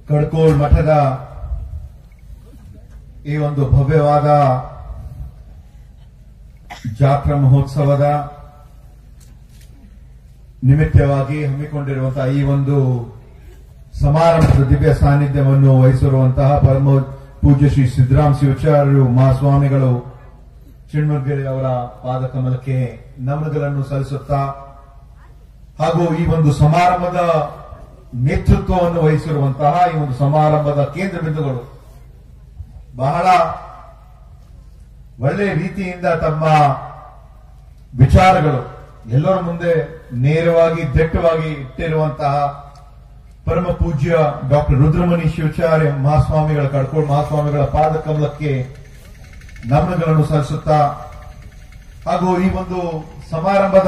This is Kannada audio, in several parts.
ಕಡ್ಕೋಳ್ ಮಠದ ಈ ಒಂದು ಭವ್ಯವಾದ ಜಾತ್ರಾ ಮಹೋತ್ಸವದ ನಿಮಿತ್ತವಾಗಿ ಹಮ್ಮಿಕೊಂಡಿರುವಂತಹ ಈ ಒಂದು ಸಮಾರಂಭದ ದಿವ್ಯ ಸಾನ್ನಿಧ್ಯವನ್ನು ವಹಿಸಿರುವಂತಹ ಪರಮ ಪೂಜ್ಯ ಶ್ರೀ ಸಿದ್ದರಾಮ ಶಿವಾಚಾರ್ಯರು ಮಹಾಸ್ವಾಮಿಗಳು ಚಿಣ್ಮುರ್ಗೆರೆ ಅವರ ಪಾದಕಮಲಕ್ಕೆ ನಮನಗಳನ್ನು ಸಲ್ಲಿಸುತ್ತಾ ಹಾಗೂ ಈ ಒಂದು ಸಮಾರಂಭದ ನೇತೃತ್ವವನ್ನು ವಹಿಸಿರುವಂತಹ ಈ ಒಂದು ಸಮಾರಂಭದ ಕೇಂದ್ರ ಬಿಂದುಗಳು ಬಹಳ ಒಳ್ಳೆಯ ರೀತಿಯಿಂದ ತಮ್ಮ ವಿಚಾರಗಳು ಎಲ್ಲರ ಮುಂದೆ ನೇರವಾಗಿ ದಿಟ್ಟವಾಗಿ ಇಟ್ಟಿರುವಂತಹ ಪರಮ ಪೂಜ್ಯ ಡಾಕ್ಟರ್ ರುದ್ರಮುನಿ ಶಿವಾಚಾರ್ಯ ಮಹಾಸ್ವಾಮಿಗಳ ಕಡ್ಕೋಳ್ ಮಹಾಸ್ವಾಮಿಗಳ ಪಾದಕಮಲಕ್ಕೆ ನಮನಗಳನ್ನು ಸಲ್ಲಿಸುತ್ತಾ ಹಾಗೂ ಈ ಒಂದು ಸಮಾರಂಭದ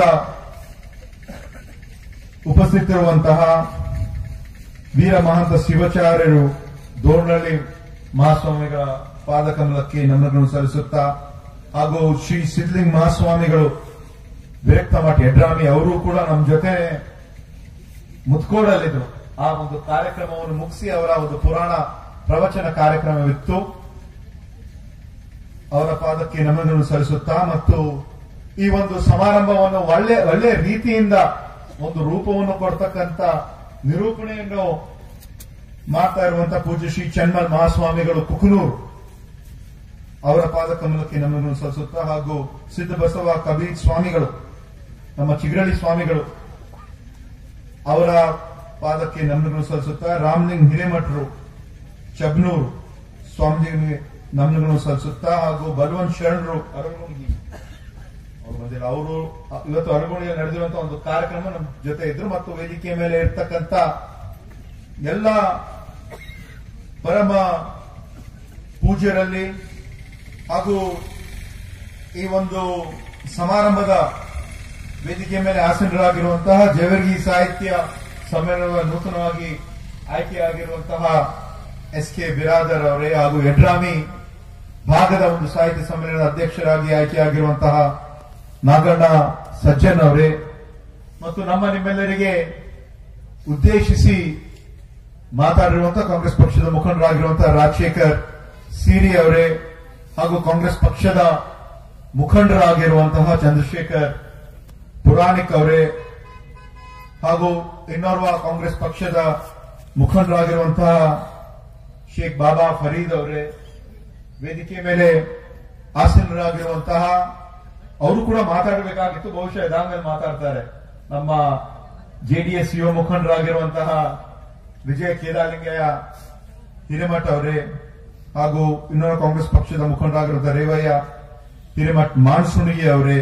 ಉಪಸ್ಥಿತರಿರುವಂತಹ ವೀರ ಮಹಂತ ಶಿವಾಚಾರ್ಯರು ದೋರ್ನಳ್ಳಿ ಮಹಾಸ್ವಾಮಿಗಳ ಪಾದಕಮಲಕ್ಕೆ ನಮನಗಳನ್ನು ಸಲ್ಲಿಸುತ್ತಾ ಹಾಗೂ ಶ್ರೀ ಸಿದ್ಧಲಿಂಗ ಮಹಾಸ್ವಾಮಿಗಳು ವಿರಕ್ತ ಮಠ ಯಡ್ರಾಮಿ ಅವರು ಕೂಡ ನಮ್ಮ ಜೊತೆ ಮುತ್ಕೋಡಲ್ಲಿದ್ರು. ಆ ಒಂದು ಕಾರ್ಯಕ್ರಮವನ್ನು ಮುಗಿಸಿ ಅವರ ಒಂದು ಪುರಾಣ ಪ್ರವಚನ ಕಾರ್ಯಕ್ರಮವಿತ್ತು. ಅವರ ಪಾದಕ್ಕೆ ನಮನಗಳನ್ನು ಸಲ್ಲಿಸುತ್ತಾ ಮತ್ತು ಈ ಒಂದು ಸಮಾರಂಭವನ್ನು ಒಳ್ಳೆ ರೀತಿಯಿಂದ ಒಂದು ರೂಪವನ್ನು ಕೊಡ್ತಕ್ಕಂಥ ನಿರೂಪಣೆಯನ್ನು ಮಾಡ್ತಾ ಇರುವಂತಹ ಪೂಜ್ಯ ಶ್ರೀ ಚನ್ಮಲ್ ಮಹಾಸ್ವಾಮಿಗಳು ಕುಕನೂರು ಅವರ ಪಾದಕಮಲಕ್ಕೆ ನಮನಗಳನ್ನು ಸಲ್ಲಿಸುತ್ತಾ ಹಾಗೂ ಸಿದ್ಧ ಬಸವ ಕಬೀರ್ ಸ್ವಾಮಿಗಳು ನಮ್ಮ ಚಿಗರಳ್ಳಿ ಸ್ವಾಮಿಗಳು ಅವರ ಪಾದಕ್ಕೆ ನಮನಗಳನ್ನು ಸಲ್ಲಿಸುತ್ತಾ ರಾಮಲಿಂಗ್ ಹಿರೇಮಠರು ಚಬ್ನೂರು ಸ್ವಾಮೀಜಿಗೆ ನಮನಗಳನ್ನು ಸಲ್ಲಿಸುತ್ತಾ ಹಾಗೂ ಬಲವಂತ್ ಶರಣರು ಅರಗುಣಗಿ ಅವರು ಇವತ್ತು ಅರಗುಣಿಯಲ್ಲಿ ನಡೆದಿರುವಂತಹ ಒಂದು ಕಾರ್ಯಕ್ರಮ ನಮ್ಮ ಜೊತೆ ಇದ್ರು ಮತ್ತು ವೇದಿಕೆಯ ಮೇಲೆ ಇರ್ತಕ್ಕಂಥ ಎಲ್ಲ ಪರಮ ಪೂಜ್ಯರಲ್ಲಿ ಹಾಗೂ ಈ ಒಂದು ಸಮಾರಂಭದ ವೇದಿಕೆಯ ಮೇಲೆ ಆಸೀನರಾಗಿರುವಂತಹ ಜೇವರ್ಗಿ ಸಾಹಿತ್ಯ ಸಮ್ಮೇಳನದ ನೂತನವಾಗಿ ಆಯ್ಕೆಯಾಗಿರುವಂತಹ ಎಸ್.ಕೆ. ಬಿರಾದರ್ ಅವರೇ ಹಾಗೂ ಯಡ್ರಾಮಿ ಭಾಗದ ಒಂದು ಸಾಹಿತ್ಯ ಸಮ್ಮೇಳನದ ಅಧ್ಯಕ್ಷರಾಗಿ ಆಯ್ಕೆಯಾಗಿರುವಂತಹ ನಾಗಣ್ಣ ಸಜ್ಜನ್ ಅವರೇ ಮತ್ತು ನಮ್ಮ ನಿಮ್ಮೆಲ್ಲರಿಗೆ ಉದ್ದೇಶಿಸಿ ಮಾತಾಡಿರುವಂತಹ ಕಾಂಗ್ರೆಸ್ ಪಕ್ಷದ ಮುಖಂಡರಾಗಿರುವಂತಹ ರಾಜಶೇಖರ್ ಸೀರಿ ಅವರೇ ಹಾಗೂ ಕಾಂಗ್ರೆಸ್ ಪಕ್ಷದ ಮುಖಂಡರಾಗಿರುವಂತಹ ಚಂದ್ರಶೇಖರ್ ಪುರಾಣಿಕ್ ಅವರೇ ಹಾಗೂ ಇನ್ನೋರ್ವ ಕಾಂಗ್ರೆಸ್ ಪಕ್ಷದ ಮುಖಂಡರಾಗಿರುವಂತಹ ಶೇಖ್ ಬಾಬಾ ಫರೀದ್ ಅವರೇ ವೇದಿಕೆ ಮೇಲೆ ಆಸೀನರಾಗಿರುವಂತಹ ಅವರು ಕೂಡ ಮಾತಾಡಬೇಕಾಗಿತ್ತು. ಬಹುಶಃ ಇದಾದ್ಮೇಲೆ ಮಾತಾಡ್ತಾರೆ. ನಮ್ಮ ಜೆಡಿಎಸ್ ಯುವ ಮುಖಂಡರಾಗಿರುವಂತಹ ವಿಜಯ ಕೇದಾಲಿಂಗಯ್ಯ ಹಿರೇಮಠ ಅವರೇ ಹಾಗೂ ಇನ್ನೊಂದು ಕಾಂಗ್ರೆಸ್ ಪಕ್ಷದ ಮುಖಂಡರಾಗಿರುವಂತಹ ರೇವಯ್ಯ ಹಿರೇಮಠ್ ಮಾನ್ಸುಣಿಗೆ ಅವರೇ,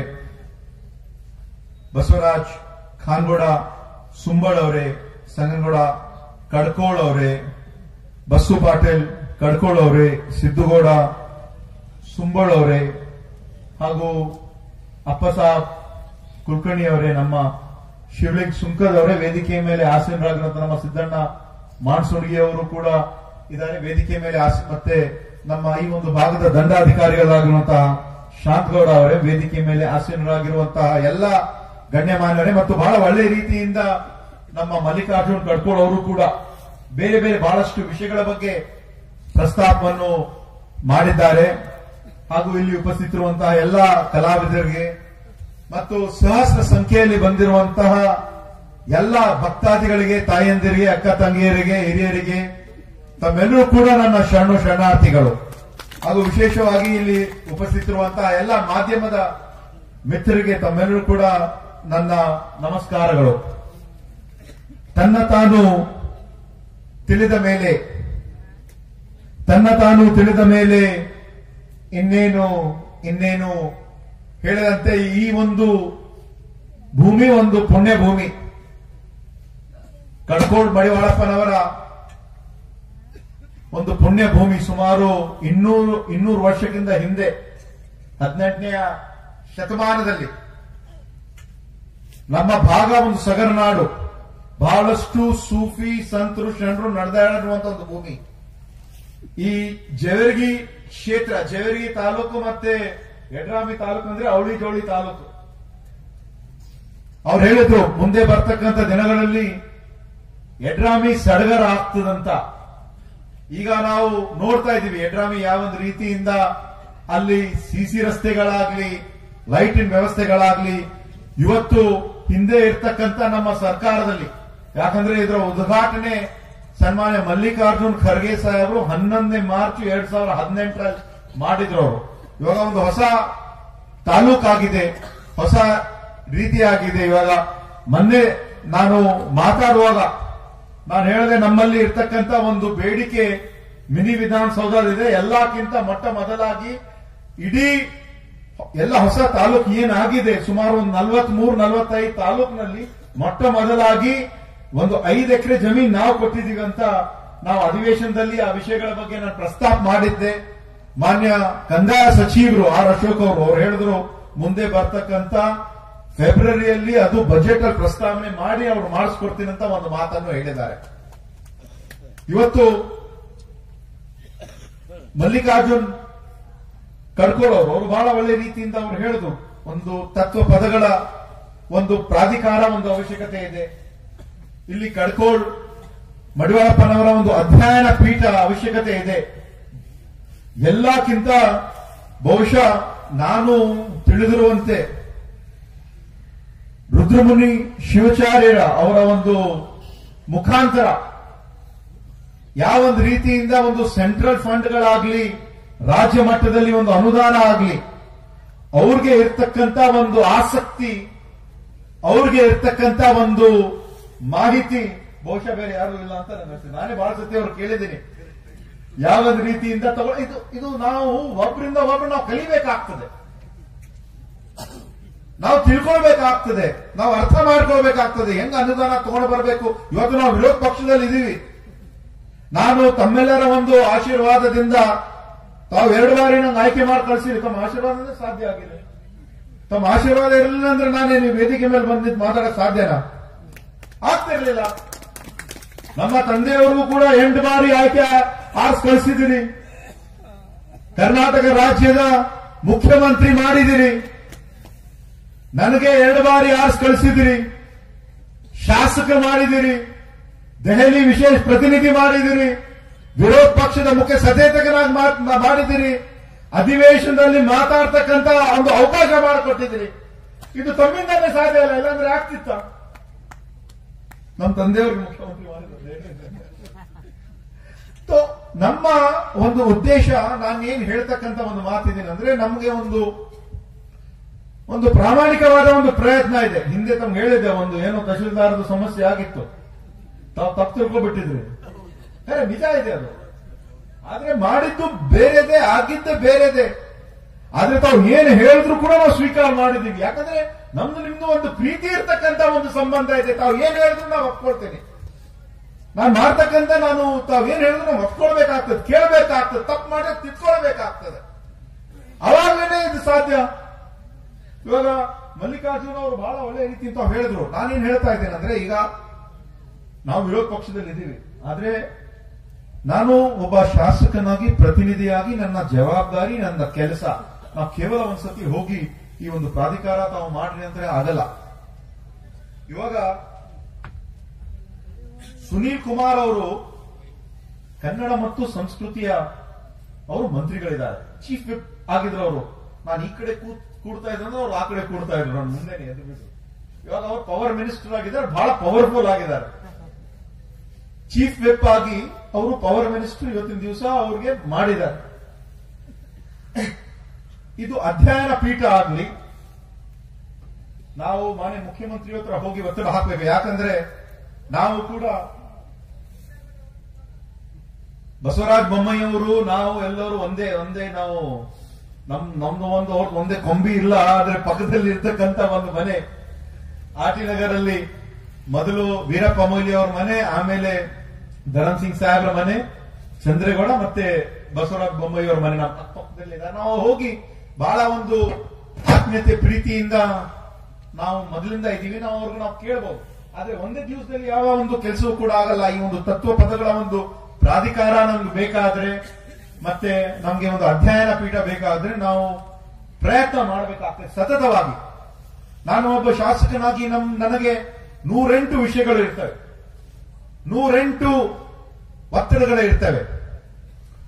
ಬಸವರಾಜ್ ಖಾನ್ಗೌಡ ಸುಂಬಳ್ ಅವರೇ, ಸಂಗನಗೌಡ ಕಡ್ಕೋಳ್ ಅವರೇ, ಬಸ್ಸು ಪಾಟೀಲ್ ಕಡ್ಕೋಳ್ ಅವರೇ, ಸಿದ್ದುಗೌಡ ಸುಂಬಳ್ ಅವರೇ ಹಾಗೂ ಅಪ್ಪಸಾಬ್ ಕುಲಕರ್ಣಿ ಅವರೇ, ನಮ್ಮ ಶಿವಲಿಂಗ್ ಸುಂಕದ್ ಅವರೇ ವೇದಿಕೆಯ ಮೇಲೆ ಆಸೀನರಾಗಿರುವಂತಹ ನಮ್ಮ ಸಿದ್ದಣ್ಣ ಮಾನ್ಸುಣಿಗೆ ಅವರು ಕೂಡ ಇದ್ದಾರೆ ವೇದಿಕೆ ಮೇಲೆ. ಮತ್ತೆ ನಮ್ಮ ಈ ಒಂದು ಭಾಗದ ದಂಡಾಧಿಕಾರಿಗಳಾಗಿರುವಂತಹ ಶಾಂತಗೌಡ ಅವರೇ ವೇದಿಕೆ ಮೇಲೆ ಆಸೀನರಾಗಿರುವಂತಹ ಎಲ್ಲ ಗಣ್ಯಮಾನ್ಯರೇ ಮತ್ತು ಬಹಳ ಒಳ್ಳೆಯ ರೀತಿಯಿಂದ ನಮ್ಮ ಮಲ್ಲಿಕಾರ್ಜುನ್ ಕಡ್ಕೋಳ್ ಅವರು ಕೂಡ ಬೇರೆ ಬೇರೆ ಬಹಳಷ್ಟು ವಿಷಯಗಳ ಬಗ್ಗೆ ಪ್ರಸ್ತಾಪವನ್ನು ಮಾಡಿದ್ದಾರೆ. ಹಾಗೂ ಇಲ್ಲಿ ಉಪಸ್ಥಿತರಿರುವಂತಹ ಎಲ್ಲ ಕಲಾವಿದರಿಗೆ ಮತ್ತು ಸಹಸ್ರ ಸಂಖ್ಯೆಯಲ್ಲಿ ಬಂದಿರುವಂತಹ ಎಲ್ಲ ಭಕ್ತಾದಿಗಳಿಗೆ, ತಾಯಂದಿರಿಗೆ, ಅಕ್ಕ ತಂಗಿಯರಿಗೆ, ಹಿರಿಯರಿಗೆ ತಮ್ಮೆಲ್ಲರೂ ಕೂಡ ನನ್ನ ಶರಣಾರ್ಥಿಗಳು. ಹಾಗೂ ವಿಶೇಷವಾಗಿ ಇಲ್ಲಿ ಉಪಸ್ಥಿತರಿರುವಂತಹ ಎಲ್ಲ ಮಾಧ್ಯಮದ ಮಿತ್ರರಿಗೆ ತಮ್ಮೆಲ್ಲರೂ ಕೂಡ ನನ್ನ ನಮಸ್ಕಾರಗಳು. ತನ್ನ ತಾನು ತಿಳಿದ ಮೇಲೆ ಇನ್ನೇನು ಹೇಳಿದಂತೆ ಈ ಒಂದು ಭೂಮಿ ಒಂದು ಪುಣ್ಯ ಭೂಮಿ. ಕಡ್ಕೋಳ್ ಮಡಿವಾಳಪ್ಪನವರ ಒಂದು ಪುಣ್ಯ ಭೂಮಿ. ಸುಮಾರು 200 ವರ್ಷಕ್ಕಿಂತ ಹಿಂದೆ 18ನೇ ಶತಮಾನದಲ್ಲಿ ನಮ್ಮ ಭಾಗ ಒಂದು ಸಗರನಾಡು, ಬಹಳಷ್ಟು ಸೂಫಿ ಸಂತರು ಶರಣರು ನಡೆದಾಡುವಂತಹ ಒಂದು ಭೂಮಿ. ಈ ಜೇವರ್ಗಿ ಕ್ಷೇತ್ರ, ಜೇವರ್ಗಿ ತಾಲೂಕು ಮತ್ತೆ ಯಡ್ರಾಮಿ ತಾಲೂಕು ಅಂದ್ರೆ ಅವಳಿ ಜೋಳಿ ತಾಲೂಕು. ಅವ್ರು ಹೇಳಿದ್ರು ಮುಂದೆ ಬರ್ತಕ್ಕಂಥ ದಿನಗಳಲ್ಲಿ ಯಡ್ರಾಮಿ ಸಡಗರ ಆಗ್ತದಂತ. ಈಗ ನಾವು ನೋಡ್ತಾ ಇದೀವಿ ಯಡ್ರಾಮಿ ಯಾವ ಒಂದು ರೀತಿಯಿಂದ ಅಲ್ಲಿ ಸಿಸಿ ರಸ್ತೆಗಳಾಗ್ಲಿ ಲೈಟಿನ ವ್ಯವಸ್ಥೆಗಳಾಗ್ಲಿ ಇವತ್ತು ಹಿಂದೆ ಇರ್ತಕ್ಕಂಥ ನಮ್ಮ ಸರ್ಕಾರದಲ್ಲಿ, ಯಾಕಂದ್ರೆ ಇದರ ಉದ್ಘಾಟನೆ ಸನ್ಮಾನ್ಯ ಮಲ್ಲಿಕಾರ್ಜುನ್ ಖರ್ಗೆ ಸಾಹೇಬರು 11ನೇ ಮಾರ್ಚ್ 2018 ಮಾಡಿದ್ರು. ಅವರು ಇವಾಗ ಒಂದು ಹೊಸ ತಾಲೂಕಾಗಿದೆ, ಹೊಸ ರೀತಿಯಾಗಿದೆ. ಇವಾಗ ಮೊನ್ನೆ ನಾನು ಮಾತಾಡುವಾಗ ನಾನು ಹೇಳಿದೆ, ನಮ್ಮಲ್ಲಿ ಇರ್ತಕ್ಕಂಥ ಒಂದು ಬೇಡಿಕೆ ಮಿನಿ ವಿಧಾನಸೌಧದಿದೆ. ಎಲ್ಲಕ್ಕಿಂತ ಮೊಟ್ಟ ಮೊದಲಾಗಿ ಇಡೀ ಎಲ್ಲ ಹೊಸ ತಾಲೂಕು ಏನಾಗಿದೆ, ಸುಮಾರು ಒಂದು 43-45 ತಾಲೂಕಿನಲ್ಲಿ ಮೊಟ್ಟ ಮೊದಲಾಗಿ ಒಂದು 5 ಎಕರೆ ಜಮೀನು ನಾವು ಕೊಟ್ಟಿದ್ದೀವಿ ಅಂತ ನಾವು ಅಧಿವೇಶನದಲ್ಲಿ ಆ ವಿಷಯಗಳ ಬಗ್ಗೆ ನಾನು ಪ್ರಸ್ತಾಪ ಮಾಡಿದ್ದೆ. ಮಾನ್ಯ ಕಂದಾಯ ಸಚಿವರು ಆರ್ ಅಶೋಕ್ ಅವರು ಹೇಳಿದ್ರು, ಮುಂದೆ ಬರ್ತಕ್ಕಂಥ ಫೆಬ್ರವರಿಯಲ್ಲಿ ಅದು ಬಜೆಟ್ ಅಲ್ಲಿ ಪ್ರಸ್ತಾವನೆ ಮಾಡಿ ಅವರು ಮಾಡಿಸ್ಕೊಡ್ತೀನಿ ಅಂತ ಒಂದು ಮಾತನ್ನು ಹೇಳಿದ್ದಾರೆ. ಇವತ್ತು ಮಲ್ಲಿಕಾರ್ಜುನ್ ಖರ್ಗೆ ಅವರು ಬಹಳ ಒಳ್ಳೆ ರೀತಿಯಿಂದ ಅವರು ಹೇಳಿದ್ರು, ಒಂದು ತತ್ವ ಪದಗಳ ಒಂದು ಪ್ರಾಧಿಕಾರ ಒಂದು ಅವಶ್ಯಕತೆ ಇದೆ. ಇಲ್ಲಿ ಕಡ್ಕೋಳ್ ಮಡಿವಾಳಪ್ಪನವರ ಒಂದು ಅಧ್ಯಯನ ಪೀಠ ಅವಶ್ಯಕತೆ ಇದೆ. ಎಲ್ಲಕ್ಕಿಂತ ಬಹುಶಃ ನಾನು ತಿಳಿದಿರುವಂತೆ ರುದ್ರಮುನಿ ಶಿವಾಚಾರ್ಯರ ಅವರ ಒಂದು ಮುಖಾಂತರ ಯಾವ ಒಂದು ರೀತಿಯಿಂದ ಒಂದು ಸೆಂಟ್ರಲ್ ಫಂಡ್ಗಳಾಗ್ಲಿ ರಾಜ್ಯ ಮಟ್ಟದಲ್ಲಿ ಒಂದು ಅನುದಾನ ಆಗಲಿ, ಅವ್ರಿಗೆ ಇರ್ತಕ್ಕಂಥ ಒಂದು ಆಸಕ್ತಿ, ಅವ್ರಿಗೆ ಇರ್ತಕ್ಕಂಥ ಒಂದು ಮಾಹಿತಿ ಬಹುಶಃ ಬೇರೆ ಯಾರು ಇಲ್ಲ ಅಂತ ನನಗೆ ನಾನೇ ಬಹಳ ಸತಿ ಅವ್ರು ಕೇಳಿದ್ದೀನಿ. ಯಾವ ರೀತಿಯಿಂದ ಇದು ನಾವು ಒಬ್ಬರಿಂದ ಒಬ್ರು ನಾವು ಕಲಿಬೇಕಾಗ್ತದೆ, ನಾವು ತಿಳ್ಕೊಳ್ಬೇಕಾಗ್ತದೆ, ನಾವು ಅರ್ಥ ಮಾಡ್ಕೊಳ್ಬೇಕಾಗ್ತದೆ, ಹೆಂಗ ಅನುದಾನ ತಗೊಂಡು ಬರಬೇಕು. ಇವತ್ತು ನಾವು ವಿರೋಧ ಪಕ್ಷದಲ್ಲಿ ಇದೀವಿ. ನಾನು ತಮ್ಮೆಲ್ಲರ ಒಂದು ಆಶೀರ್ವಾದದಿಂದ ತಾವು 2 ಬಾರಿ ನಂಗೆ ಆಯ್ಕೆ ಮಾಡಿ ಕಳಿಸಿರಿ. ತಮ್ಮ ಆಶೀರ್ವಾದ ಸಾಧ್ಯ ಆಗಿದೆ. ತಮ್ಮ ಆಶೀರ್ವಾದ ಇರಲಿಲ್ಲ ಅಂದ್ರೆ ನಾನೇ ನೀವು ವೇದಿಕೆ ಮೇಲೆ ಬಂದಿದ್ದು ಮಾತಾಡಕ್ ಸಾಧ್ಯನಾ? ಆಗ್ತಿರ್ಲಿಲ್ಲ. ನಮ್ಮ ತಂದೆಯವರು ಕೂಡ 8 ಬಾರಿ ಆಯ್ಕೆ ಆರಿಸಿ ಕಳಿಸಿದಿರಿ. ಕರ್ನಾಟಕ ರಾಜ್ಯದ ಮುಖ್ಯಮಂತ್ರಿ ಮಾಡಿದಿರಿ. ನನಗೆ 2 ಬಾರಿ ಆರಿಸಿ ಕಳಿಸಿದಿರಿ. ಶಾಸಕ ಮಾಡಿದಿರಿ. ದೆಹಲಿ ವಿಶೇಷ ಪ್ರತಿನಿಧಿ ಮಾಡಿದಿರಿ. ವಿರೋಧ ಪಕ್ಷದ ಮುಖ್ಯ ಸಚೇತಕನಾಗಿ ಮಾಡಿದಿರಿ. ಅಧಿವೇಶನದಲ್ಲಿ ಮಾತಾಡ್ತಕ್ಕಂತ ಒಂದು ಅವಕಾಶ ಮಾಡಿಕೊಟ್ಟಿದ್ದೀರಿ. ಇದು ತಮ್ಮಿಂದಲೇ ಸಾಧ್ಯ ಇಲ್ಲ, ಇಲ್ಲಾಂದ್ರೆ ಆಗ್ತಿತ್ತ. ನಮ್ಮ ತಂದೆಯವ್ರಿಗೆ ಮುಖ್ಯಮಂತ್ರಿ ಮಾಡಿದ್ದಾರೆ. ನಮ್ಮ ಒಂದು ಉದ್ದೇಶ, ನಾನೇನು ಹೇಳ್ತಕ್ಕಂತ ಒಂದು ಮಾತಿದ್ದೀನಿ ಅಂದ್ರೆ, ನಮಗೆ ಒಂದು ಪ್ರಾಮಾಣಿಕವಾದ ಒಂದು ಪ್ರಯತ್ನ ಇದೆ. ಹಿಂದೆ ತಮ್ಗೆ ಹೇಳಿದ್ದೆ, ಒಂದು ಏನೋ ತಹಶೀಲ್ದಾರದ ಸಮಸ್ಯೆ ಆಗಿತ್ತು, ತಾವು ತಪ್ಪು ತಿಳ್ಕೊಬಿಟ್ಟಿದ್ರಿ. ನಿಜ ಇದೆ ಅದು. ಆದ್ರೆ ಮಾಡಿದ್ದು ಬೇರೆದೆ, ಆಗಿದ್ದೆ ಬೇರೆದೆ. ಆದ್ರೆ ತಾವು ಏನು ಹೇಳಿದ್ರು ಕೂಡ ನಾವು ಸ್ವೀಕಾರ ಮಾಡಿದೀವಿ. ಯಾಕಂದ್ರೆ ನಮ್ದು ನಿಮ್ದು ಒಂದು ಪ್ರೀತಿ ಇರ್ತಕ್ಕಂಥ ಒಂದು ಸಂಬಂಧ ಇದೆ. ತಾವು ಏನ್ ಹೇಳಿದ್ರು ನಾವು ಒಪ್ಕೊಳ್ತೇನೆ. ನಾನು ಮಾಡ್ತಕ್ಕಂಥ ತಾವು ಏನ್ ಹೇಳಿದ್ರು ನಾವು ಒಪ್ಕೊಳ್ಬೇಕಾಗ್ತದೆ, ಕೇಳಬೇಕಾಗ್ತದೆ, ತಪ್ಪು ಮಾಡಿದ್ರೆ ತಿಳ್ಕೊಳ್ಬೇಕಾಗ್ತದೆ. ಅವಾಗಲೇ ಇದು ಸಾಧ್ಯ. ಇವಾಗ ಮಲ್ಲಿಕಾರ್ಜುನ್ ಅವರು ಬಹಳ ಒಳ್ಳೆ ರೀತಿ ತಾವು ಹೇಳಿದ್ರು. ನಾನೇನ್ ಹೇಳ್ತಾ ಇದ್ದೇನೆ ಅಂದ್ರೆ, ಈಗ ನಾವು ವಿರೋಧ ಪಕ್ಷದಲ್ಲಿ ಇದ್ದೀವಿ, ಆದ್ರೆ ನಾನು ಒಬ್ಬ ಶಾಸಕನಾಗಿ, ಪ್ರತಿನಿಧಿಯಾಗಿ ನನ್ನ ಜವಾಬ್ದಾರಿ, ನನ್ನ ಕೆಲಸ. ನಾವು ಕೇವಲ ಒಂದ್ಸತಿ ಹೋಗಿ ಈ ಒಂದು ಪ್ರಾಧಿಕಾರ ತಾವು ಮಾಡ್ರಿ ಅಂದ್ರೆ ಆಗಲ್ಲ. ಇವಾಗ ಸುನೀಲ್ ಕುಮಾರ್ ಅವರು ಕನ್ನಡ ಮತ್ತು ಸಂಸ್ಕೃತಿಯ ಅವರು ಮಂತ್ರಿಗಳಿದ್ದಾರೆ, ಚೀಫ್ ವಿಪ್ ಆಗಿದ್ರು ಅವರು. ನಾನು ಈ ಕಡೆ ಕೂಡ್ತಾ ಇದ್ರೆ ಅವ್ರು ಆ ಕಡೆ ಕೂಡ್ತಾ ಇದ್ರು, ನಾನು ಮುಂದೆ ಎದ್ದು ಬಿಟ್ಟು. ಇವಾಗ ಅವರು ಪವರ್ ಮಿನಿಸ್ಟರ್ ಆಗಿದ್ದಾರೆ, ಬಹಳ ಪವರ್ಫುಲ್ ಆಗಿದ್ದಾರೆ. ಚೀಫ್ ವಿಪ್ ಆಗಿ ಅವರು ಪವರ್ ಮಿನಿಸ್ಟರ್ ಇವತ್ತಿನ ದಿವಸ ಅವ್ರಿಗೆ ಮಾಡಿದ್ದಾರೆ. ಇದು ಅಧ್ಯಯನ ಪೀಠ ಆಗಲಿ, ನಾವು ಮಾನ್ಯ ಮುಖ್ಯಮಂತ್ರಿ ಹತ್ರ ಹೋಗಿ ಒತ್ತಡ ಹಾಕಬೇಕು. ಯಾಕಂದ್ರೆ ನಾವು ಕೂಡ ಬಸವರಾಜ ಬೊಮ್ಮಾಯಿಯವರು, ನಾವು ಎಲ್ಲರೂ ಒಂದೇ ನಾವು ನಮ್ದು ಒಂದು ಅವ್ರದ್ದು ಒಂದೇ ಕೊಂಬಿ ಇಲ್ಲ. ಆದ್ರೆ ಪಕ್ಕದಲ್ಲಿ ಇರ್ತಕ್ಕಂಥ ಒಂದು ಮನೆ ಆಟಿ ನಗರಲ್ಲಿ ಮೊದಲು ವೀರಪ್ಪ ಮೊಯ್ಲಿ ಅವ್ರ ಮನೆ, ಆಮೇಲೆ ಧರಮ್ ಸಿಂಗ್ ಸಾಹೇಬ್ರ ಮನೆ, ಚಂದ್ರೇಗೌಡ ಮತ್ತೆ ಬಸವರಾಜ ಬೊಮ್ಮಾಯಿ ಅವರ ಮನೆ ನಮ್ಮ ಪಕ್ಕದಲ್ಲಿದೆ. ನಾವು ಹೋಗಿ ಬಹಳ ಒಂದು ಆತ್ಮೀಯತೆ ಪ್ರೀತಿಯಿಂದ ನಾವು ಮೊದಲಿಂದ ಇದ್ದೀವಿ. ನಾವು ಅವ್ರಿಗೆ ನಾವು ಕೇಳಬಹುದು. ಆದ್ರೆ ಒಂದೇ ದಿವಸದಲ್ಲಿ ಯಾವ ಒಂದು ಕೆಲಸವೂ ಕೂಡ ಆಗಲ್ಲ. ಈ ಒಂದು ತತ್ವ ಪದಗಳ ಒಂದು ಪ್ರಾಧಿಕಾರ ನಮ್ಗೆ ಬೇಕಾದ್ರೆ, ಮತ್ತೆ ನಮ್ಗೆ ಒಂದು ಅಧ್ಯಯನ ಪೀಠ ಬೇಕಾದ್ರೆ ನಾವು ಪ್ರಯತ್ನ ಮಾಡಬೇಕಾಗ್ತದೆ ಸತತವಾಗಿ. ನಾನು ಒಬ್ಬ ಶಾಸಕನಾಗಿ ನನಗೆ 108 ವಿಷಯಗಳು ಇರ್ತವೆ, 108 ಒತ್ತಡಗಳು ಇರ್ತವೆ.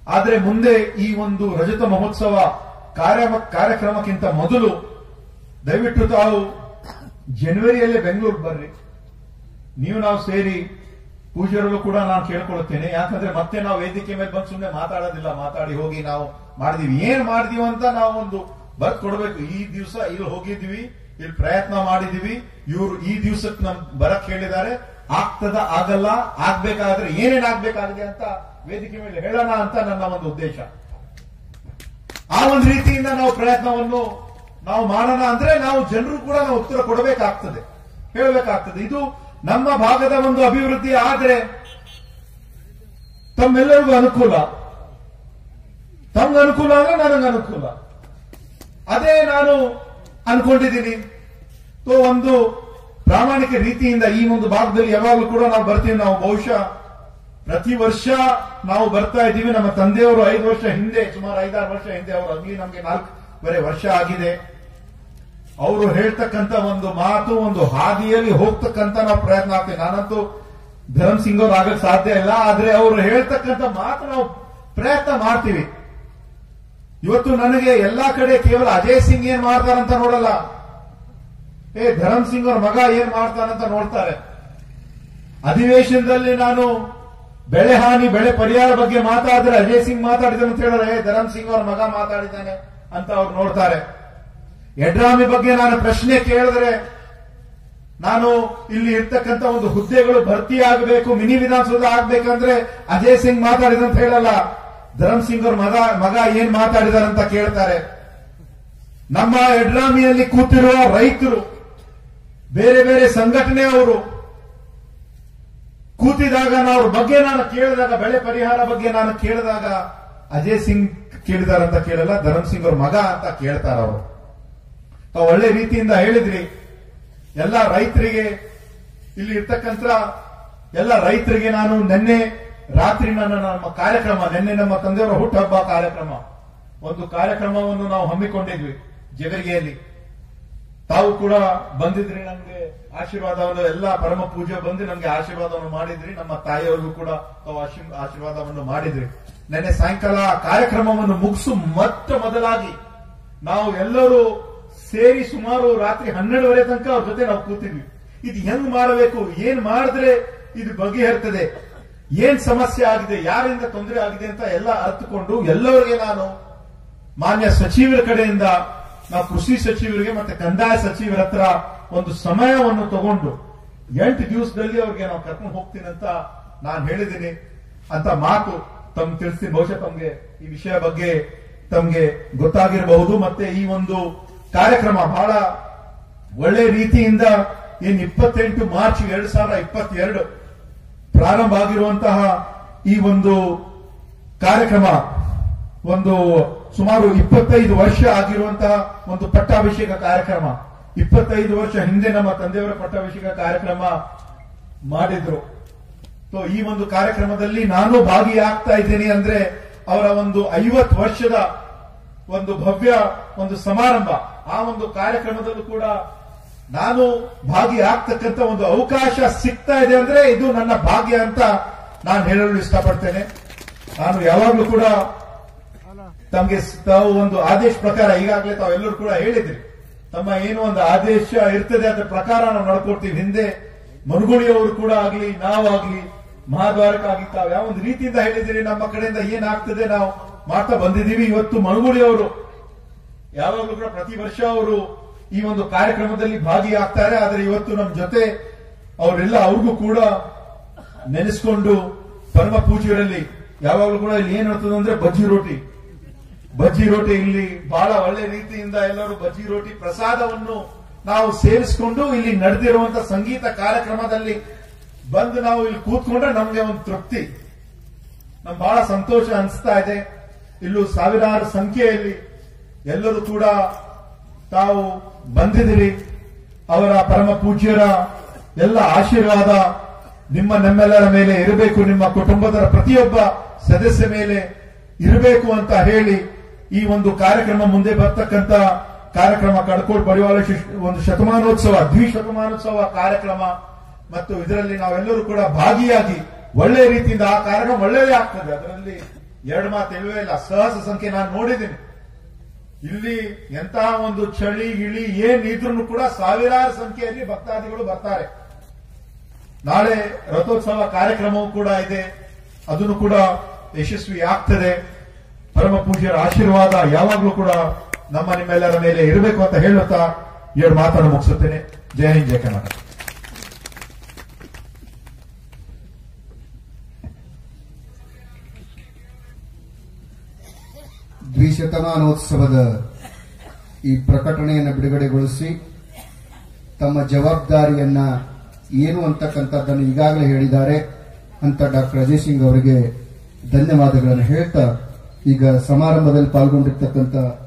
ಆದ್ರೆ ಮುಂದೆ ಈ ಒಂದು ರಜತ ಮಹೋತ್ಸವ ಕಾರ್ಯಕ್ರಮಕ್ಕಿಂತ ಮೊದಲು ದಯವಿಟ್ಟು ತಾವು ಜನವರಿಯಲ್ಲೇ ಬೆಂಗಳೂರು ಬರ್ರಿ. ನಾವು ಸೇರಿ ಪೂಜ್ಯರಲ್ಲೂ ಕೂಡ ನಾನು ಕೇಳ್ಕೊಳ್ಳುತ್ತೇನೆ. ಯಾಕಂದ್ರೆ ಮತ್ತೆ ನಾವು ವೇದಿಕೆ ಮೇಲೆ ಬಂದು ಸುಮ್ಮನೆ ಮಾತಾಡೋದಿಲ್ಲ. ಮಾತಾಡಿ ಹೋಗಿ ನಾವು ಮಾಡಿದೀವಿ, ಏನ್ ಮಾಡಿದೀವಿ ಅಂತ ನಾವು ಒಂದು ಬರ್ತ್ ಕೊಡ್ಬೇಕು. ಈ ದಿವಸ ಇಲ್ಲಿ ಹೋಗಿದ್ವಿ, ಇಲ್ಲಿ ಪ್ರಯತ್ನ ಮಾಡಿದೀವಿ, ಇವರು ಈ ದಿವಸಕ್ಕೆ ನಮ್ ಬರಕ್ ಹೇಳಿದ್ದಾರೆ, ಆಗ್ತದ ಆಗಲ್ಲ, ಆಗ್ಬೇಕಾದ್ರೆ ಏನೇನ್ ಆಗ್ಬೇಕಾಗಿದೆ ಅಂತ ವೇದಿಕೆ ಮೇಲೆ ಹೇಳೋಣ ಅಂತ ನನ್ನ ಒಂದು ಉದ್ದೇಶ. ಆ ಒಂದು ರೀತಿಯಿಂದ ನಾವು ಪ್ರಯತ್ನವನ್ನು ನಾವು ಮಾಡೋಣ ಅಂದ್ರೆ ನಾವು ಜನರು ಕೂಡ ನಾವು ಉತ್ತರ ಕೊಡಬೇಕಾಗ್ತದೆ, ಹೇಳಬೇಕಾಗ್ತದೆ. ಇದು ನಮ್ಮ ಭಾಗದ ಒಂದು ಅಭಿವೃದ್ಧಿ ಆದ್ರೆ ತಮ್ಮೆಲ್ಲರಿಗೂ ಅನುಕೂಲ, ತಮ್ಗೆ ಅನುಕೂಲ ಅಂದ್ರೆ ನನಗೆ ಅನುಕೂಲ. ಅದೇ ನಾನು ಅನ್ಕೊಂಡಿದ್ದೀನಿ. ಒಂದು ಪ್ರಾಮಾಣಿಕ ರೀತಿಯಿಂದ ಈ ಒಂದು ಭಾಗದಲ್ಲಿ ಯಾವಾಗಲೂ ಕೂಡ ನಾವು ಬರ್ತೀವಿ. ನಾವು ಬಹುಶಃ ಪ್ರತಿ ವರ್ಷ ನಾವು ಬರ್ತಾ ಇದ್ದೀವಿ. ನಮ್ಮ ತಂದೆಯವರು 5 ವರ್ಷ ಹಿಂದೆ, ಸುಮಾರು 5-6 ವರ್ಷ ಹಿಂದೆ ಅವರು ಅಲ್ಲಿ ನಮಗೆ 4 ವರ್ಷ ಆಗಿದೆ. ಅವರು ಹೇಳ್ತಕ್ಕಂತ ಒಂದು ಮಾತು, ಒಂದು ಹಾದಿಯಲ್ಲಿ ಹೋಗ್ತಕ್ಕಂತ ನಾವು ಪ್ರಯತ್ನ ಆಗ್ತೀವಿ. ನಾನಂತೂ ಧರಮ್ ಸಿಂಗ್ ಅವ್ರು ಆಗಕ್ಕೆ ಸಾಧ್ಯ ಇಲ್ಲ, ಆದ್ರೆ ಅವರು ಹೇಳ್ತಕ್ಕಂತ ಮಾತು ನಾವು ಪ್ರಯತ್ನ ಮಾಡ್ತೀವಿ. ಇವತ್ತು ನನಗೆ ಎಲ್ಲಾ ಕಡೆ ಕೇವಲ ಅಜಯ್ ಸಿಂಗ್ ಏನ್ ಮಾಡ್ತಾರಂತ ನೋಡಲ್ಲ, ಧರಮ್ ಸಿಂಗ್ ಅವ್ರ ಮಗ ಏನ್ ಮಾಡ್ತಾರಂತ ನೋಡ್ತಾರೆ. ಅಧಿವೇಶನದಲ್ಲಿ ನಾನು ಬೆಳೆ ಹಾನಿ, ಬೆಳೆ ಪರಿಹಾರ ಬಗ್ಗೆ ಮಾತಾಡಿದ್ರೆ ಅಜಯ್ ಸಿಂಗ್ ಮಾತಾಡಿದ್ರು ಅಂತ ಹೇಳಿದ್ರೆ ಧರಮ್ ಸಿಂಗ್ ಅವ್ರ ಮಗ ಮಾತಾಡಿದ್ದಾನೆ ಅಂತ ಅವ್ರು ನೋಡ್ತಾರೆ. ಯಡ್ರಾಮಿ ಬಗ್ಗೆ ನಾನು ಪ್ರಶ್ನೆ ಕೇಳಿದ್ರೆ, ನಾನು ಇಲ್ಲಿ ಇರ್ತಕ್ಕಂಥ ಒಂದು ಹುದ್ದೆಗಳು ಭರ್ತಿ ಆಗಬೇಕು, ಮಿನಿ ವಿಧಾನಸೌಧ ಆಗ್ಬೇಕಂದ್ರೆ ಅಜಯ್ ಸಿಂಗ್ ಮಾತಾಡಿದಂತ ಹೇಳಲ್ಲ, ಧರಮ್ ಸಿಂಗ್ ಅವ್ರ ಮಗ ಏನ್ ಮಾತಾಡಿದಾರಂತ ಕೇಳ್ತಾರೆ. ನಮ್ಮ ಯಡ್ರಾಮಿಯಲ್ಲಿ ಕೂತಿರುವ ರೈತರು, ಬೇರೆ ಬೇರೆ ಸಂಘಟನೆಯವರು ಕೂತಿದಾಗ ಅವ್ರ ಬಗ್ಗೆ ನಾನು ಕೇಳಿದಾಗ, ಬೆಳೆ ಪರಿಹಾರ ಬಗ್ಗೆ ನಾನು ಕೇಳಿದಾಗ ಅಜಯ್ ಸಿಂಗ್ ಕೇಳಿದಾರಂತ ಕೇಳಲ್ಲ, ಧರಮ್ ಸಿಂಗ್ ಅವ್ರ ಮಗ ಅಂತ ಕೇಳ್ತಾರ ಅವರು. ಒಳ್ಳೆ ರೀತಿಯಿಂದ ಹೇಳಿದ್ರಿ. ಎಲ್ಲ ರೈತರಿಗೆ, ಇಲ್ಲಿ ಇರ್ತಕ್ಕಂಥ ಎಲ್ಲ ರೈತರಿಗೆ ನಾನು ನಿನ್ನೆ ರಾತ್ರಿ ನಮ್ಮ ಕಾರ್ಯಕ್ರಮ, ನಿನ್ನೆ ನಮ್ಮ ತಂದೆಯವರ ಹುಟ್ಟುಹಬ್ಬ ಕಾರ್ಯಕ್ರಮ, ಒಂದು ಕಾರ್ಯಕ್ರಮವನ್ನು ನಾವು ಹಮ್ಮಿಕೊಂಡಿದ್ವಿ ಜೇವರ್ಗಿಯಲ್ಲಿ. ತಾವು ಕೂಡ ಬಂದಿದ್ರಿ, ನಮ್ಗೆ ಆಶೀರ್ವಾದವನ್ನು, ಎಲ್ಲ ಪರಮ ಪೂಜೆ ಬಂದು ನಮ್ಗೆ ಆಶೀರ್ವಾದವನ್ನು ಮಾಡಿದ್ರಿ. ನಮ್ಮ ತಾಯಿಯವ್ರಿಗೂ ಕೂಡ ತಾವು ಆಶೀರ್ವಾದವನ್ನು ಮಾಡಿದ್ರಿ. ನಿನ್ನೆ ಸಾಯಂಕಾಲ ಕಾರ್ಯಕ್ರಮವನ್ನು ಮುಗಿಸು ಮೊದಲಾಗಿ ನಾವು ಎಲ್ಲರೂ ಸೇರಿ ಸುಮಾರು ರಾತ್ರಿ 12 ತನಕ ಅವ್ರ ಜೊತೆ ನಾವು ಕೂತಿದ್ವಿ. ಇದು ಹೆಂಗ್ ಮಾಡಬೇಕು, ಏನ್ ಮಾಡಿದ್ರೆ ಇದು ಬಗೆಹರ್ತದೆ, ಏನ್ ಸಮಸ್ಯೆ ಆಗಿದೆ, ಯಾರಿಂದ ತೊಂದರೆ ಆಗಿದೆ ಅಂತ ಎಲ್ಲ ಅರ್ಥಕೊಂಡು ಎಲ್ಲರಿಗೆ ನಾನು ಮಾನ್ಯ ಸಚಿವರ ಕಡೆಯಿಂದ, ನಾವು ಕೃಷಿ ಸಚಿವರಿಗೆ ಮತ್ತೆ ಕಂದಾಯ ಸಚಿವರ ಹತ್ರ ಒಂದು ಸಮಯವನ್ನು ತಗೊಂಡು 8 ದಿವಸದಲ್ಲಿ ಅವ್ರಿಗೆ ನಾವು ಕರ್ಕೊಂಡು ಹೋಗ್ತೀನಿ ಅಂತ ನಾನು ಹೇಳಿದ್ದೀನಿ ಅಂತ ಮಾತು ತಮ್ಗೆ ತಿಳಿಸ್ತೀನಿ. ಬಹುಶಃ ತಮ್ಗೆ ಈ ವಿಷಯ ಬಗ್ಗೆ ತಮ್ಗೆ ಗೊತ್ತಾಗಿರಬಹುದು. ಮತ್ತೆ ಈ ಒಂದು ಕಾರ್ಯಕ್ರಮ ಬಹಳ ಒಳ್ಳೆ ರೀತಿಯಿಂದ ಏನ್ 28 ಮಾರ್ಚ್ 2022 ಪ್ರಾರಂಭ ಆಗಿರುವಂತಹ ಈ ಒಂದು ಕಾರ್ಯಕ್ರಮ ಒಂದು ಸುಮಾರು 25 ವರ್ಷ ಆಗಿರುವಂತಹ ಒಂದು ಪಟ್ಟಾಭಿಷೇಕ ಕಾರ್ಯಕ್ರಮ. 25 ವರ್ಷ ಹಿಂದೆ ನಮ್ಮ ತಂದೆಯವರ ಪಟ್ಟಾಭಿಷೇಕ ಕಾರ್ಯಕ್ರಮ ಮಾಡಿದ್ರು. ಈ ಒಂದು ಕಾರ್ಯಕ್ರಮದಲ್ಲಿ ನಾನು ಭಾಗಿಯಾಗ್ತಾ ಇದ್ದೀನಿ ಅಂದ್ರೆ ಅವರ ಒಂದು 50 ವರ್ಷದ ಒಂದು ಭವ್ಯ ಒಂದು ಸಮಾರಂಭ. ಆ ಒಂದು ಕಾರ್ಯಕ್ರಮದಲ್ಲೂ ಕೂಡ ನಾನು ಭಾಗಿಯಾಗ್ತಕ್ಕಂಥ ಒಂದು ಅವಕಾಶ ಸಿಗ್ತಾ ಇದೆ ಅಂದ್ರೆ ಇದು ನನ್ನ ಭಾಗ್ಯ ಅಂತ ನಾನು ಹೇಳಲು ಇಷ್ಟಪಡ್ತೇನೆ. ನಾನು ಯಾವಾಗಲೂ ಕೂಡ ತಮಗೆ ತಾವು ಒಂದು ಆದೇಶ ಪ್ರಕಾರ, ಈಗಾಗಲೇ ತಾವೆಲ್ಲರೂ ಕೂಡ ಹೇಳಿದ್ರಿ, ತಮ್ಮ ಏನು ಒಂದು ಆದೇಶ ಇರ್ತದೆ ಅದರ ಪ್ರಕಾರ ನಾವು ನಡ್ಕೊಡ್ತೀವಿ. ಹಿಂದೆ ಮನುಗುಳಿಯವರು ಕೂಡ ಆಗ್ಲಿ, ನಾವಾಗ್ಲಿ, ಮಹಾದ್ವಾರಕ್ಕಾಗಿ ತಾವು ಯಾವ ಒಂದು ರೀತಿಯಿಂದ ಹೇಳಿದಿರಿ, ನಮ್ಮ ಕಡೆಯಿಂದ ಏನಾಗ್ತದೆ ನಾವು ಮಾಡ್ತಾ ಬಂದಿದ್ದೀವಿ. ಇವತ್ತು ಮನುಗುಳಿಯವರು ಯಾವಾಗಲೂ ಕೂಡ ಪ್ರತಿ ವರ್ಷ ಅವರು ಈ ಒಂದು ಕಾರ್ಯಕ್ರಮದಲ್ಲಿ ಭಾಗಿಯಾಗ್ತಾರೆ. ಆದರೆ ಇವತ್ತು ನಮ್ಮ ಜೊತೆ ಅವರೆಲ್ಲ, ಅವ್ರಿಗೂ ಕೂಡ ನೆನೆಸ್ಕೊಂಡು ಪರಮ ಪೂಜ್ಯರಲ್ಲಿ ಯಾವಾಗಲೂ ಕೂಡ ಇಲ್ಲಿ ಏನ್ ಇರ್ತದೆ ಅಂದ್ರೆ ಬಜ್ಜಿ ರೋಟಿ ಇಲ್ಲಿ ಬಹಳ ಒಳ್ಳೆ ರೀತಿಯಿಂದ ಎಲ್ಲರೂ ಬಜ್ಜಿ ರೋಟಿ ಪ್ರಸಾದವನ್ನು ನಾವು ಸೇರಿಸಿಕೊಂಡು ಇಲ್ಲಿ ನಡೆದಿರುವಂತಹ ಸಂಗೀತ ಕಾರ್ಯಕ್ರಮದಲ್ಲಿ ಬಂದು ನಾವು ಇಲ್ಲಿ ಕೂತ್ಕೊಂಡ್ರೆ ನಮ್ಗೆ ಒಂದು ತೃಪ್ತಿ, ನಮ್ಗೆ ಬಹಳ ಸಂತೋಷ ಅನಿಸ್ತಾ ಇದೆ. ಇಲ್ಲೂ ಸಾವಿರಾರು ಸಂಖ್ಯೆಯಲ್ಲಿ ಎಲ್ಲರೂ ಕೂಡ ತಾವು ಬಂದಿದ್ದೀರಿ. ಅವರ ಪರಮ ಪೂಜ್ಯರ ಎಲ್ಲ ಆಶೀರ್ವಾದ ನಮ್ಮೆಲ್ಲರ ಮೇಲೆ ಇರಬೇಕು, ನಿಮ್ಮ ಕುಟುಂಬದ ಪ್ರತಿಯೊಬ್ಬ ಸದಸ್ಯ ಮೇಲೆ ಇರಬೇಕು ಅಂತ ಹೇಳಿ ಈ ಒಂದು ಕಾರ್ಯಕ್ರಮ, ಮುಂದೆ ಬರ್ತಕ್ಕಂಥ ಕಾರ್ಯಕ್ರಮ ಕಡ್ಕೋಡ್ ಬಡಿವಾಳ ಒಂದು ಶತಮಾನೋತ್ಸವ, ದ್ವಿಶತಮಾನೋತ್ಸವ ಕಾರ್ಯಕ್ರಮ ಮತ್ತು ಇದರಲ್ಲಿ ನಾವೆಲ್ಲರೂ ಕೂಡ ಭಾಗಿಯಾಗಿ ಒಳ್ಳೆ ರೀತಿಯಿಂದ ಆ ಕಾರ್ಯಕ್ರಮ ಒಳ್ಳೆಯದೇ ಆಗ್ತದೆ. ಅದರಲ್ಲಿ ಎರಡು ಮಾತು ಇಲ್ವೇ ಇಲ್ಲ. ಸಹಸ್ರ ಸಂಖ್ಯೆ ನಾನು ನೋಡಿದ್ದೀನಿ. ಇಲ್ಲಿ ಎಂತಹ ಒಂದು ಚಳಿ ಗಿಳಿ ಏನಿದ್ರು ಕೂಡ ಸಾವಿರಾರು ಸಂಖ್ಯೆಯಲ್ಲಿ ಭಕ್ತಾದಿಗಳು ಬರ್ತಾರೆ. ನಾಳೆ ರಥೋತ್ಸವ ಕಾರ್ಯಕ್ರಮವೂ ಕೂಡ ಇದೆ, ಅದನ್ನು ಕೂಡ ಯಶಸ್ವಿ ಆಗ್ತದೆ. ಪರಮ ಪೂಜ್ಯರ ಆಶೀರ್ವಾದ ಯಾವಾಗಲೂ ಕೂಡ ನಿಮ್ಮೆಲ್ಲರ ಮೇಲೆ ಇರಬೇಕು ಅಂತ ಹೇಳುತ್ತಾ ಎರಡು ಮಾತನ್ನು ಮುಗಿಸುತ್ತೇನೆ. ಜೈ ಹಿಂದ್, ಜೈ ಕರ್ನಾಟಕ. ದ್ವಿಶತಮಾನೋತ್ಸವದ ಈ ಪ್ರಕಟಣೆಯನ್ನು ಬಿಡುಗಡೆಗೊಳಿಸಿ ತಮ್ಮ ಜವಾಬ್ದಾರಿಯನ್ನ ಏನು ಅಂತಕ್ಕಂಥದ್ದನ್ನು ಈಗಾಗಲೇ ಹೇಳಿದ್ದಾರೆ ಅಂತ ಡಾಕ್ಟರ್ ಅಜಯ್ ಸಿಂಗ್ ಅವರಿಗೆ ಧನ್ಯವಾದಗಳನ್ನು ಹೇಳ್ತಾ, ಈಗ ಸಮಾರಂಭದಲ್ಲಿ ಪಾಲ್ಗೊಂಡಿರ್ತಕ್ಕಂಥ